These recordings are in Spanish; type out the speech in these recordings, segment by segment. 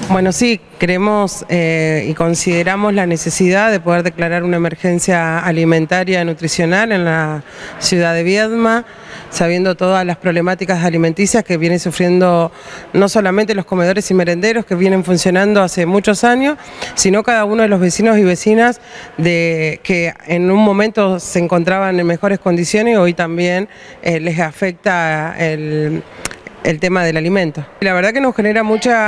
Bueno, sí, creemos y consideramos la necesidad de poder declarar una emergencia alimentaria nutricional en la ciudad de Viedma, sabiendo todas las problemáticas alimenticias que vienen sufriendo no solamente los comedores y merenderos que vienen funcionando hace muchos años, sino cada uno de los vecinos y vecinas que en un momento se encontraban en mejores condiciones y hoy también les afecta el tema del alimento. La verdad que nos genera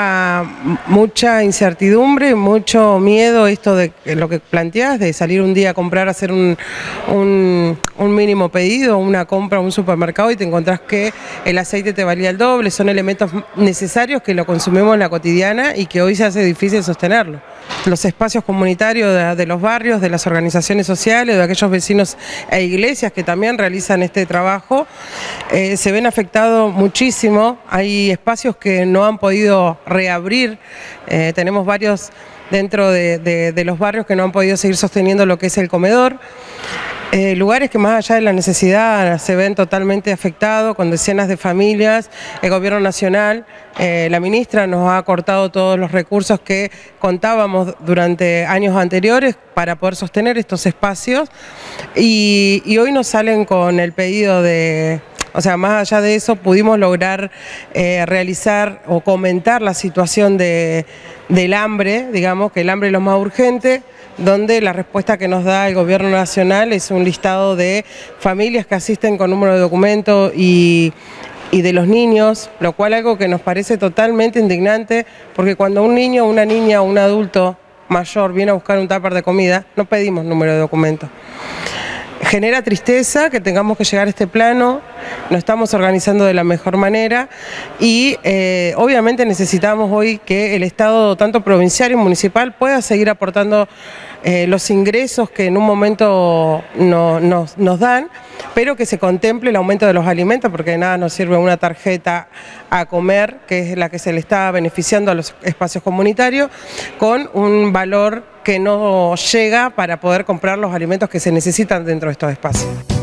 mucha incertidumbre, mucho miedo esto de lo que planteás, de salir un día a comprar, hacer un mínimo pedido, una compra a un supermercado y te encontrás que el aceite te valía el doble. Son elementos necesarios que lo consumimos en la cotidiana y que hoy se hace difícil sostenerlo. Los espacios comunitarios de los barrios, de las organizaciones sociales, de aquellos vecinos e iglesias que también realizan este trabajo, se ven afectados muchísimo. Hay espacios que no han podido reabrir, tenemos varios dentro de los barrios que no han podido seguir sosteniendo lo que es el comedor. Lugares que más allá de la necesidad se ven totalmente afectados, con decenas de familias. El gobierno nacional, la ministra nos ha cortado todos los recursos que contábamos durante años anteriores para poder sostener estos espacios y hoy nos salen con el pedido de... O sea, más allá de eso, pudimos lograr realizar o comentar la situación del hambre, digamos, que el hambre es lo más urgente, donde la respuesta que nos da el gobierno nacional es un listado de familias que asisten con número de documento y de los niños, lo cual algo que nos parece totalmente indignante, porque cuando un niño, una niña o un adulto mayor viene a buscar un tupper de comida, no pedimos número de documento. Genera tristeza que tengamos que llegar a este plano, nos estamos organizando de la mejor manera y obviamente necesitamos hoy que el Estado, tanto provincial y municipal, pueda seguir aportando los ingresos que en un momento nos dan, pero que se contemple el aumento de los alimentos, porque de nada nos sirve una tarjeta a comer, que es la que se le está beneficiando a los espacios comunitarios, con un valor que no llega para poder comprar los alimentos que se necesitan dentro de estos espacios.